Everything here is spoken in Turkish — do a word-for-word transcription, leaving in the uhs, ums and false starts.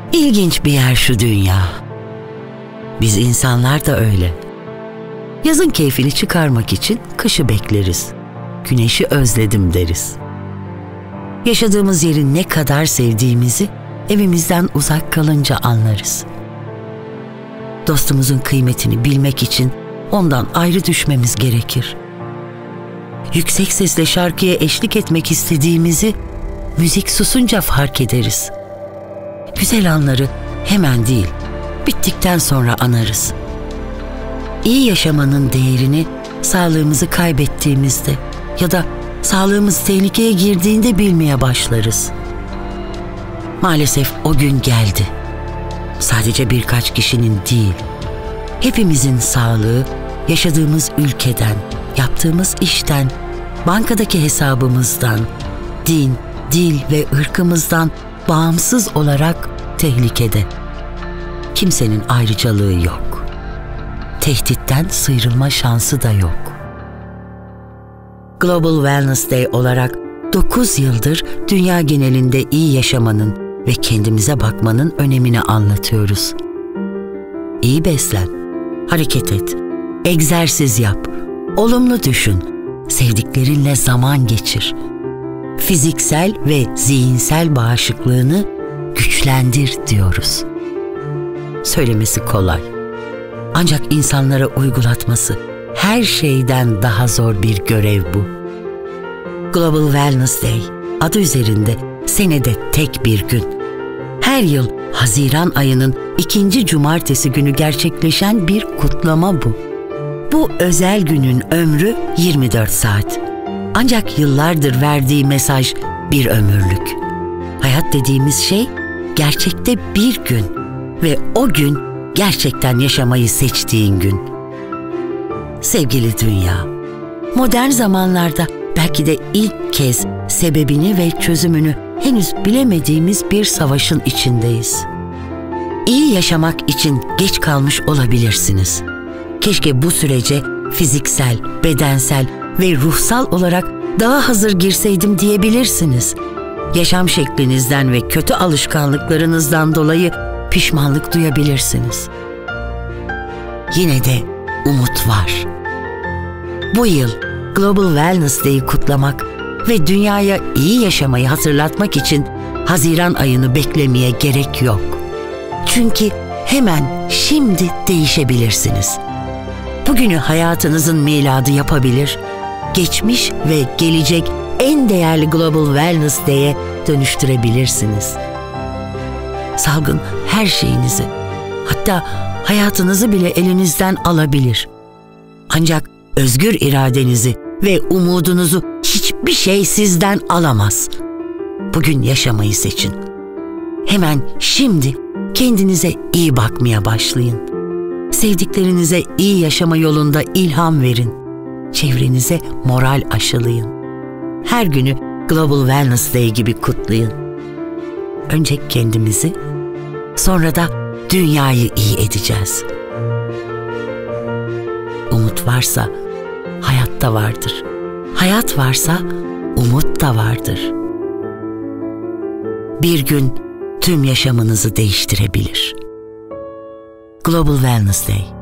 İlginç bir yer şu dünya. Biz insanlar da öyle. Yazın keyfini çıkarmak için kışı bekleriz. Güneşi özledim deriz. Yaşadığımız yeri ne kadar sevdiğimizi evimizden uzak kalınca anlarız. Dostumuzun kıymetini bilmek için ondan ayrı düşmemiz gerekir. Yüksek sesle şarkıya eşlik etmek istediğimizi müzik susunca fark ederiz. Güzel anları hemen değil, bittikten sonra anarız. İyi yaşamanın değerini sağlığımızı kaybettiğimizde ya da sağlığımız tehlikeye girdiğinde bilmeye başlarız. Maalesef o gün geldi. Sadece birkaç kişinin değil, hepimizin sağlığı yaşadığımız ülkeden, yaptığımız işten, bankadaki hesabımızdan, din, dil ve ırkımızdan bağımsız olarak tehlikede. Kimsenin ayrıcalığı yok. Tehditten sıyrılma şansı da yok. Global Wellness Day olarak dokuz yıldır dünya genelinde iyi yaşamanın ve kendimize bakmanın önemini anlatıyoruz. İyi beslen, hareket et, egzersiz yap, olumlu düşün, sevdiklerinle zaman geçir. Fiziksel ve zihinsel bağışıklığını güçlendir diyoruz. Söylemesi kolay. Ancak insanlara uygulatması her şeyden daha zor bir görev bu. Global Wellness Day adı üzerinde senede tek bir gün. Her yıl Haziran ayının ikinci cumartesi günü gerçekleşen bir kutlama bu. Bu özel günün ömrü yirmi dört saat. Ancak yıllardır verdiği mesaj bir ömürlük. Hayat dediğimiz şey gerçekte bir gün ve o gün gerçekten yaşamayı seçtiğin gün. Sevgili dünya, modern zamanlarda belki de ilk kez sebebini ve çözümünü henüz bilemediğimiz bir savaşın içindeyiz. İyi yaşamak için geç kalmış olabilirsiniz. Keşke bu sürece fiziksel, bedensel ve ruhsal olarak daha hazır girseydim diyebilirsiniz. Yaşam şeklinizden ve kötü alışkanlıklarınızdan dolayı pişmanlık duyabilirsiniz. Yine de umut var. Bu yıl Global Wellness Day'i kutlamak ve dünyaya iyi yaşamayı hatırlatmak için Haziran ayını beklemeye gerek yok. Çünkü hemen şimdi değişebilirsiniz. Bugünü hayatınızın miladı yapabilir, geçmiş ve gelecek en değerli Global Wellness Day'e dönüştürebilirsiniz. Salgın her şeyinizi, hatta hayatınızı bile elinizden alabilir. Ancak özgür iradenizi ve umudunuzu hiçbir şey sizden alamaz. Bugün yaşamayı seçin. Hemen şimdi kendinize iyi bakmaya başlayın. Sevdiklerinize iyi yaşama yolunda ilham verin. Çevrenize moral aşılayın. Her günü Global Wellness Day gibi kutlayın. Önce kendimizi, sonra da dünyayı iyi edeceğiz. Umut varsa hayat da vardır. Hayat varsa umut da vardır. Bir gün tüm yaşamınızı değiştirebilir. Global Wellness Day.